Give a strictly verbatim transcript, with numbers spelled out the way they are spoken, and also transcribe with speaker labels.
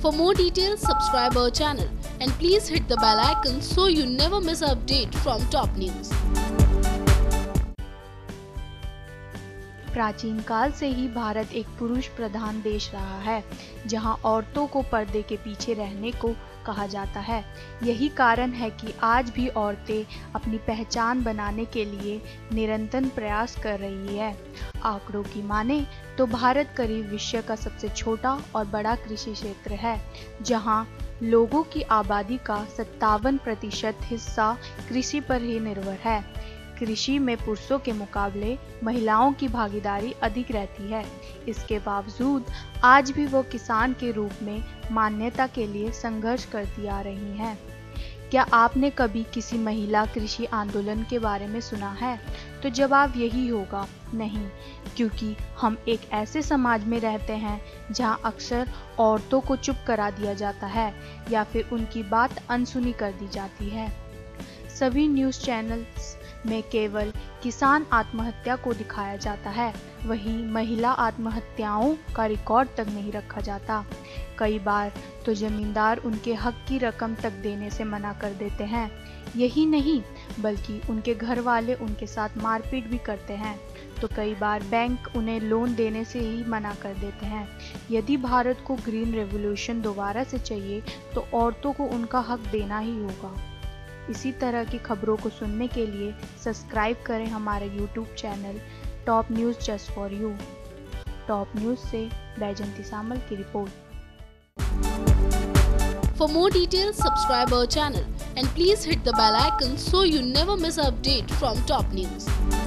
Speaker 1: For more details, subscribe our channel and please hit the bell icon so you never miss an update from top news.
Speaker 2: प्राचीन काल से ही भारत एक पुरुष प्रधान देश रहा है, जहां औरतों को पर्दे के पीछे रहने को कहा जाता है। यही कारण है कि आज भी औरतें अपनी पहचान बनाने के लिए निरंतर प्रयास कर रही है। आंकड़ों की माने तो भारत करीब विश्व का सबसे छोटा और बड़ा कृषि क्षेत्र है, जहां लोगों की आबादी का सत्तावन प्रतिशत हिस्सा कृषि पर ही निर्भर है। कृषि में पुरुषों के मुकाबले महिलाओं की भागीदारी अधिक रहती है। इसके बावजूद आज भी वो किसान के रूप में मान्यता के लिए संघर्ष करती आ रही हैं। क्या आपने कभी किसी महिला कृषि आंदोलन के बारे में सुना है? तो जवाब यही होगा, नहीं, क्योंकि हम एक ऐसे समाज में रहते हैं जहां अक्सर औरतों को चुप करा दिया जाता है या फिर उनकी बात अनसुनी कर दी जाती है। सभी न्यूज़ चैनल्स में केवल किसान आत्महत्या को दिखाया जाता है, वहीं महिला आत्महत्याओं का रिकॉर्ड तक नहीं रखा जाता। कई बार तो जमींदार उनके हक की रकम तक देने से मना कर देते हैं। यही नहीं, बल्कि उनके घर वाले उनके साथ मारपीट भी करते हैं, तो कई बार बैंक उन्हें लोन देने से ही मना कर देते हैं। यदि भारत को ग्रीन रेवोल्यूशन दोबारा से चाहिए तो औरतों को उनका हक देना ही होगा। इसी तरह की खबरों को सुनने के लिए सब्सक्राइब करें हमारे YouTube channel top news just for you. Top news से बैजंती सामल की रिपोर्ट।
Speaker 1: For more details, subscribe our channel and please hit the bell icon so you never miss an update from top news.